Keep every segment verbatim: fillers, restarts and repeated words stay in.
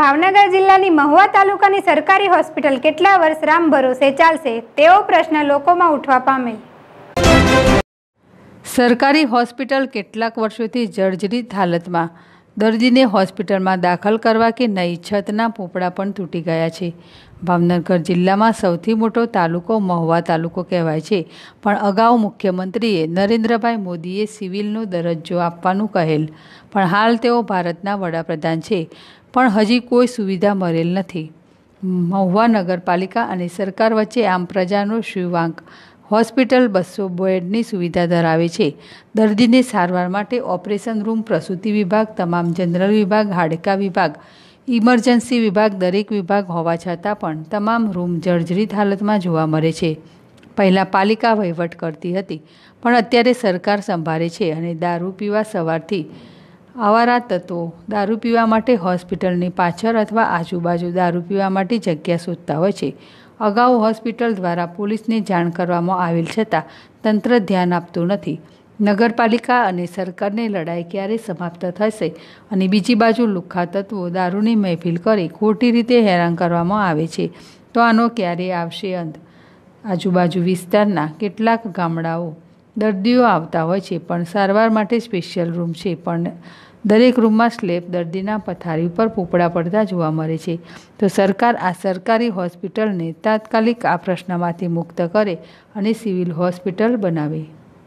ભાવનગર જિલ્લાની મહુવા તાલુકાની સરકારી હોસ્પિટલ કેટલા વર્ષ રામ ભરોસે ચાલશે તેવો પ્રશ્ન લોકોમાં ઉઠવા પામેલ। સરકારી હોસ્પિટલ કેટલાક વર્ષોથી જર્જરિત હાલતમાં, દર્દીને હોસ્પિટલમાં દાખલ કરવા કે નહીં, છતના પોપડા પણ તૂટી ગયા છે। ભાવનગર જિલ્લામાં સૌથી મોટો તાલુકો મહુવા તાલુકો કહેવાય છે, પણ અગાઉ મુખ્યમંત્રીએ નરેન્દ્રભાઈ મોદીએ સિવિલનો દરજ્જો આપવાનું કહેલ, પણ હાલ તેઓ ભારતના વડાપ્રધાન છે, પણ હજી કોઈ સુવિધા મળેલ નથી। મહુવા નગરપાલિકા અને સરકાર વચ્ચે આમ પ્રજાનો શિવાંક હોસ્પિટલ બસો બેડની સુવિધા ધરાવે છે। દર્દીને સારવાર માટે ઓપરેશન રૂમ, પ્રસૂતિ વિભાગ, તમામ જનરલ વિભાગ, હાડકા વિભાગ, ઇમરજન્સી વિભાગ, દરેક વિભાગ હોવા છતાં પણ તમામ રૂમ જર્જરિત હાલતમાં જોવા મળે છે। પહેલાં પાલિકા વહીવટ કરતી હતી, પણ અત્યારે સરકાર સંભાળે છે અને દારૂ પીવા સવારથી આવારા તત્વો દારૂ પીવા માટે હોસ્પિટલની પાછળ અથવા આજુબાજુ દારૂ પીવા માટે જગ્યા શોધતા હોય છે। અગાઉ હોસ્પિટલ દ્વારા પોલીસને જાણ કરવામાં આવેલ છતાં તંત્ર ધ્યાન આપતું નથી। નગરપાલિકા અને સરકારની લડાઈ ક્યારે સમાપ્ત થશે અને બીજી બાજુ લુખ્ખા તત્વો દારૂની મહેફિલ કરી ખોટી રીતે હેરાન કરવામાં આવે છે, તો આનો ક્યારે આવશે અંત? આજુબાજુ વિસ્તારના કેટલાક ગામડાઓ દર્દીઓ આવતા હોય છે, પણ સારવાર માટે સ્પેશિયલ રૂમ છે, પણ દરેક રૂમમાં સ્લેબ દર્દીના પથારી ઉપર પોપડા પડતા જોવા મળે છે। તો સરકાર આ સરકારી હોસ્પિટલને તાત્કાલિક આ પ્રશ્નમાંથી મુક્ત કરે અને સિવિલ હોસ્પિટલ બનાવે।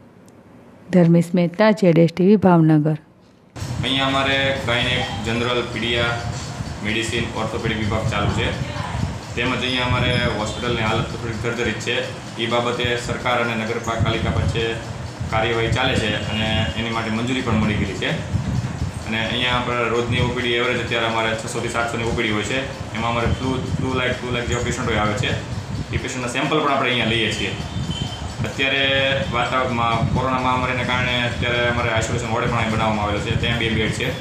ધર્મેશ મહેતા, ઝેડએસટીવી, ભાવનગર। અહીંયા અમારે gynaec, general, paedia, medicine, orthopaedic વિભાગ ચાલુ છે, તેમજ અહીંયા અમારે હોસ્પિટલની હાલત થોડી જર્જરિત છે। એ બાબતે સરકાર અને નગરપાલિકા વચ્ચે કાર્યવાહી ચાલે છે અને એની માટે મંજૂરી પણ મળી ગઈ છે। અને અહીંયા આપણે રોજની ઓપીડી એવરેજ અત્યારે અમારે છસોથી સાતસોની ઓપીડી હોય છે, એમાં અમારે flu flu like flu like જેવા પેશન્ટો આવે છે, એ પેશન્ટના સેમ્પલ પણ આપણે અહીંયા લઈએ છીએ। અત્યારે વાતાવરણમાં કોરોના મહામારીને કારણે અત્યારે અમારે આઇસોલેશન વોર્ડ પણ અહીં બનાવવામાં આવેલો છે, ત્યાં બે બેડ છે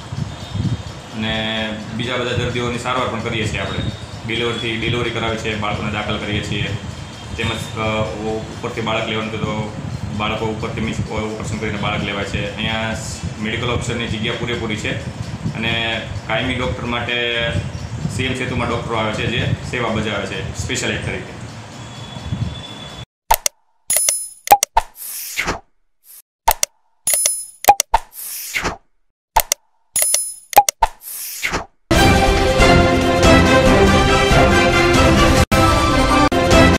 અને બીજા બધા દર્દીઓની સારવાર પણ કરીએ છીએ। આપણે ડિલિવરીથી ડિલિવરી કરાવીએ છીએ, બાળકોને દાખલ કરીએ છીએ, તેમજ ઉપરથી બાળક લેવાનું તો બાળકો ઉપરથી મીન્સ ઓપરેશન કરીને બાળક લેવાય છે। અહીંયા મેડિકલ ઓફિસરની જગ્યા પૂરેપૂરી છે અને કાયમી ડૉક્ટર માટે સીએમ સેતુમાં ડૉક્ટરો આવે છે જે સેવા બજાવે છે સ્પેશિયાલિસ્ટ તરીકે।